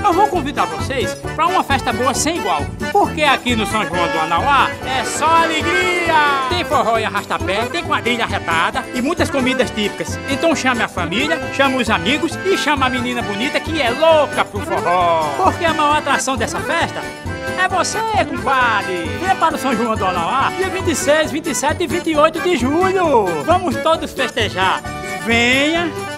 eu vou convidar vocês para uma festa boa sem igual. Porque aqui no São João do Anauá é só alegria! Tem forró e arrastapé, tem quadrilha arretada e muitas comidas típicas. Então chame a família, chame os amigos e chame a menina bonita que é louca pro forró. Porque a maior atração dessa festa é você, compadre! Venha para o São João do Anauá, dia 26, 27 e 28 de julho! Vamos todos festejar! Venha!